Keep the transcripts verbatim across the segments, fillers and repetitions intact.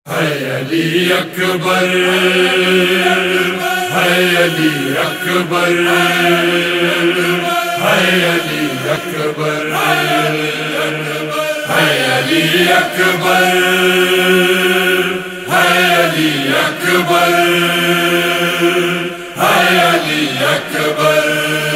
ہے علی اکبر، ہے علی اکبر، ہے علی اکبر، ہے علی اکبر، ہے علی اکبر، ہے علی اکبر۔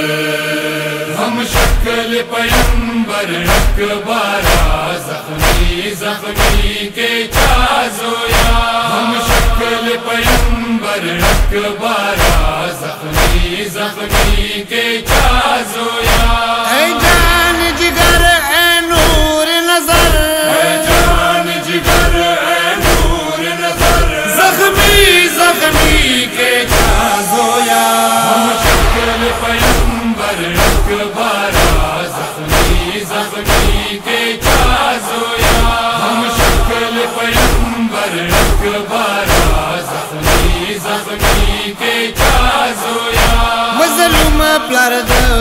ہم شکل پیمبر اکبارا، زخمی زخمی کے چازویا۔ ہم شکل پیمبر اکبارا، زخمی زخمی کے چازویا۔ اے جان جگر اے نور نظر، اے جان جگر اے نور نظر، زخمی زخمی کے چازویا۔ ہم شکل پیمبر اکبارا، زخمی زخمی کے چازویا۔ ہم شکل پیمبر اکبارا، زخمی زخمی کے چازویا۔ مظلوم پلار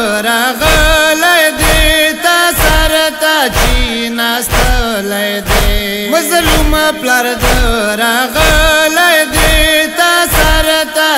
درغلے دیتا سرتا چیناستلے دے۔ مظلوم پلار درغلے دیتا سرتا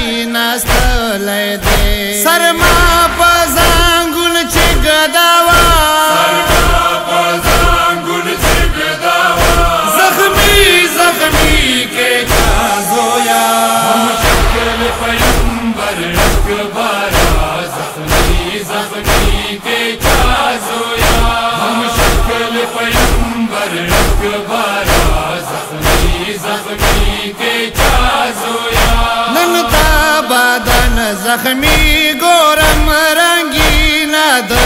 چیناستلے دے۔ سرما پزانگون چگداوا، سرما پزانگون چگداوا، زخمی زخمی کے چازویا۔ ہم شکل پیمبر اکبارا، زخمی زخمی کے چازویا۔ ہم شکل پیمبر اکبارا، زخمی زخمی کے چازویا۔ ننتا بدن زخمی گورم رنگینا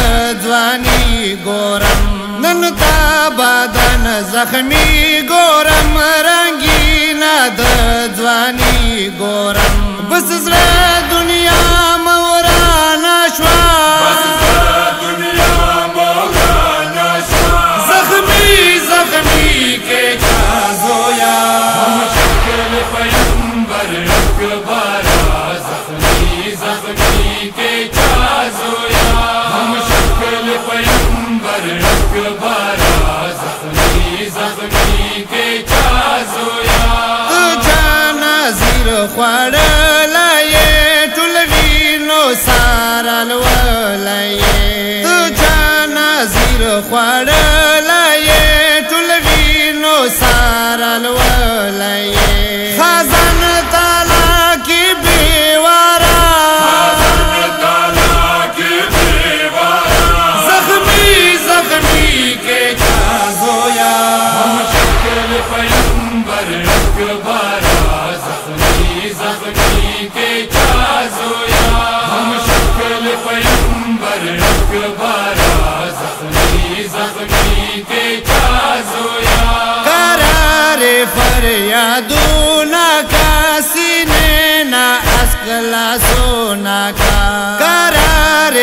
دجوانی گورم، ننتا بدن زخمی گورم رنگینا دجوانی گورم۔ بس زړه دنیا مورانا شوا، بس زړه دنیا مولانا شوا۔ زخمی زخمی کے چازویا۔ ہم شکل پیمبر اکبارا، زخمی زخمی کے چازویا۔ ہم شکل پیمبر اکبارا، زخمی زخمی کے چازویا۔ جانا زیر خوڑلائے ٹولوینو سارلولائے، تو جانا زیر خوڑلائے ٹولوینو سارلولائے۔ خزان تالا کی بیوارا، خزان تالا کی دیوارا، زخمی زخمی کے چازویا۔ ہم شکل پیمبر اکبارا، زخمی زخمی کے چازویا۔ ہم شکل پیمبر اکبارا، زخمی زخمی کے چازویا۔ قرار فریادونا کا سینے نا اسکلا سونا کا، قرار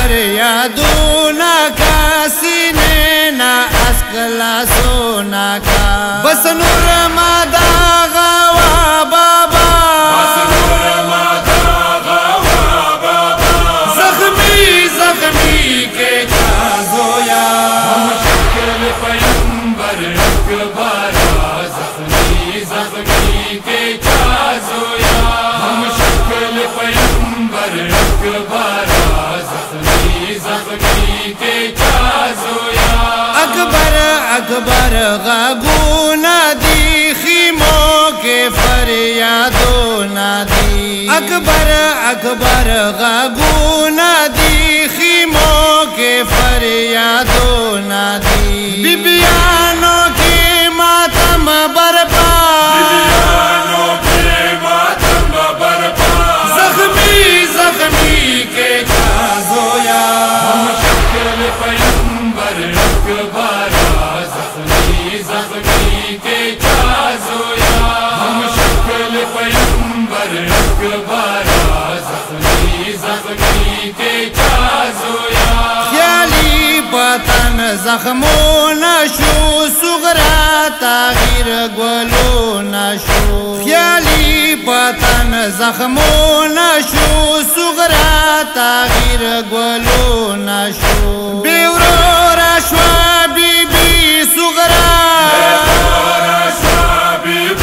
فریادونا کا سینے نا اسکلا سونا کا۔ بس نور مادا غوا بابا، بس نور مادا غوا بابا، زخمی زخمی کے چازویا۔ ہم شکل پیمبر اکبارا، زخمی زخمی کے چازویا۔ ہم شکل پیمبر اکبارا، زخمی زخمی کے چازویا۔ اکبر اکبر غاگونا دی، خیموں کے فریادونا دی۔ اکبر اکبر غاگونا دی، خیموں کے فریادونا دی۔ بیبیانوں کے ماتم برپا، بیبیانوں کے ماتم برپا، زخمی زخمی کے چازویا۔ ہم شکل پیمبر اکبارا، زخمی زخمی کے چازویا۔ ہم شکل پیمبر اکبارا، زخمی زخمی کے چازویا۔ خیالی پتن زخمو نشو، سغرا تغییر گلو نشو۔ خیالی پتن زخمو نشو، سغرا تغییر گلو نشو۔ بیورو رشوا بی بی سغرا، بیورو رشوا بی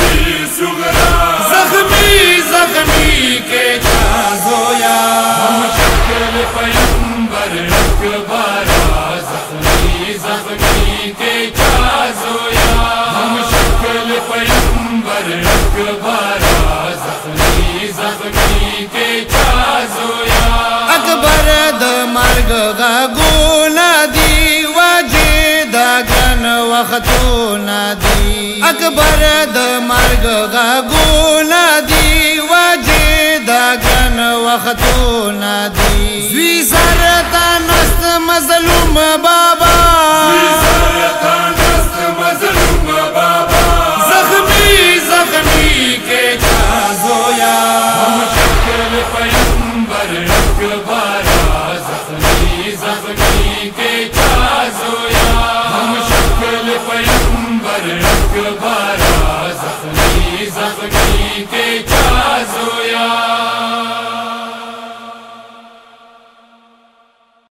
پیغمبر اکبر زخمی زخمی کے چازویا اکبر د مرگ غگونا دی وجد گن وختونا دی اکبر د مرگ غگونا دی وجد گن وختونا دی زوی سرتا نست مظلوم بابا زخمی زخمی کے